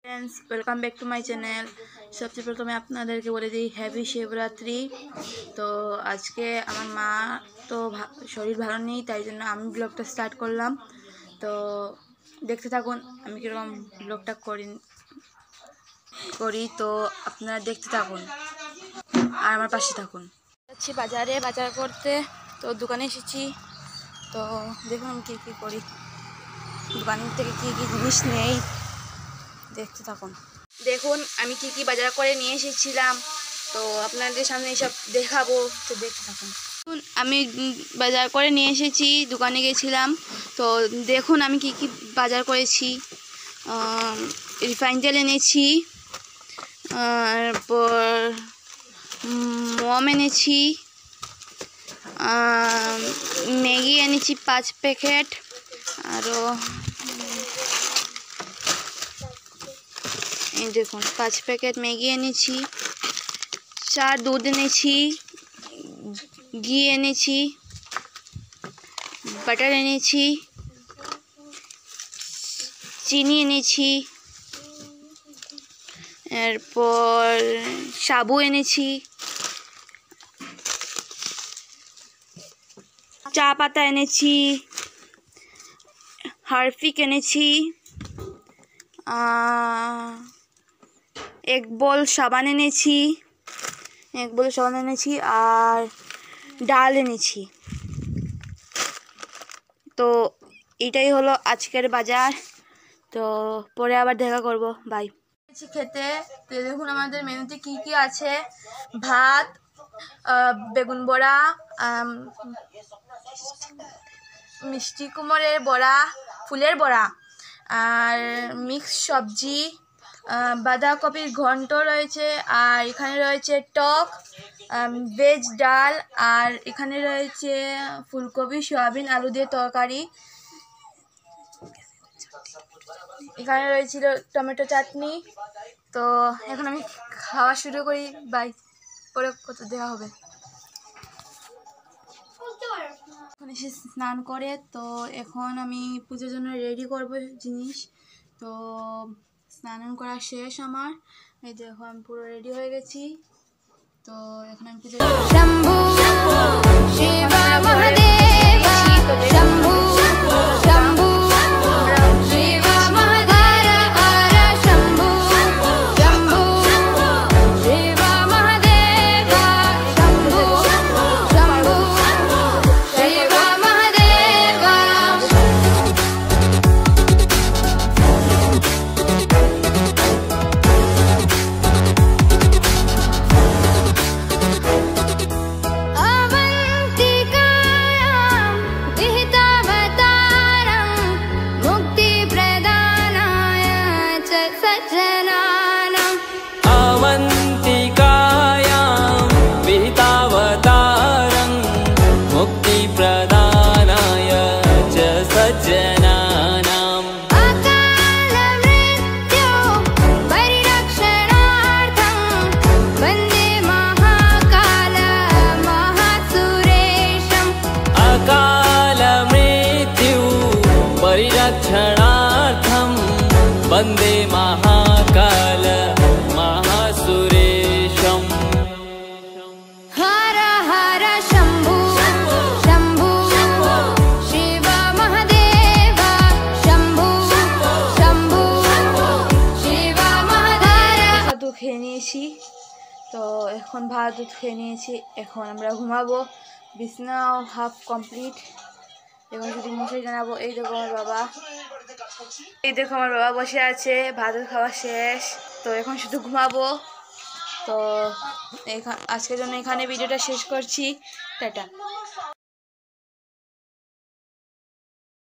Friends welcome back to my channel. सबसे प्रथमे आपनादेरके बोले दिई हैप्पी शिवरात्रि। तो आज के आमार मा तो शरीर भालो नेই ताई जोन्नो आमी ब्लगटा स्टार्ट करलाम। तो देखते थाकुन आमी किरकम ब्लगटा करी तो आपनारा देखते थाकुन আর আমার পাশে থাকুন। যাচ্ছি বাজারে বাজার করতে। তো দোকানে এসেছি। তো দেখুন আমি কী করি, দোকান থেকে কী জিনিস নেই দেখতে থাকুন। দেখুন আমি কি বাজার করে নিয়ে এসেছিলাম, তো আপনাদের সামনে সব দেখাবো, তো দেখতে থাকুন। আমি বাজার করে নিয়ে এসেছি, দোকানে গেছিলাম। তো দেখুন আমি কি বাজার করেছি। রিফাইন তেল এনেছি, তারপর মোম এনেছি, ম্যাগি এনেছি 5 প্যাকেট, আরও এই দেখুন 5 প্যাকেট ম্যাগি এনেছি, 4 দুধ এনেছি, ঘি এনেছি, বাটার এনেছি, চিনি এনেছি, এরপর সাবু এনেছি, চা পাতা এনেছি, হারপিক এনেছি, এক বল সাবান এনেছি, আর ডাল এনেছি। তো এটাই হলো আজকের বাজার। তো পরে আবার দেখা করব, বাই। খেতে তো দেখুন আমাদের মেনুতে কি আছে। ভাত, বেগুন বড়া, মিষ্টি কুমড়ের বড়া, ফুলের বড়া, আর মিক্স সবজি, বাঁধাকপির ঘন্ট রয়েছে, আর এখানে রয়েছে টক, ভেজ ডাল, আর এখানে রয়েছে ফুলকপি সয়াবিন আলু দিয়ে তরকারি, এখানে রয়েছিল টমেটো চাটনি। তো এখন আমি খাওয়া শুরু করি, বাই, পরে কত দেওয়া হবে। এখন এসে স্নান করে, তো এখন আমি পুজোর জন্য রেডি করব জিনিস। তো স্নান করা শেষ আমার, এই দেখো আমি পুরো রেডি হয়ে গেছি। তো এখন আমি পুজো শম্ভু শিব মহাদেব শম্ভু শম্ভু শিব মহাদেব শম্ভু শম্ভু শিব মহাদেব শম্ভু শম্ভু শিব মহাদেব। वंदे महाकाल महासुरेशम। हर हर शंभु शंभु शिव महादेव शंभु शंभु शिव महादेव। ভাত খেয়ে নিয়েছি, তো এখন ভাত খেয়ে নিয়েছি, এখন আমরা ঘুমাবো। বিছনাও হাফ কমপ্লিট। এখন যদি মুখে জানাবো, এই দেখো আমার বাবা, বসে আছে, ভাত খাওয়া শেষ। তো এখন শুধু ঘুমাবো। তো আজকের জন্য এখানে ভিডিওটা শেষ করছি, টাটা।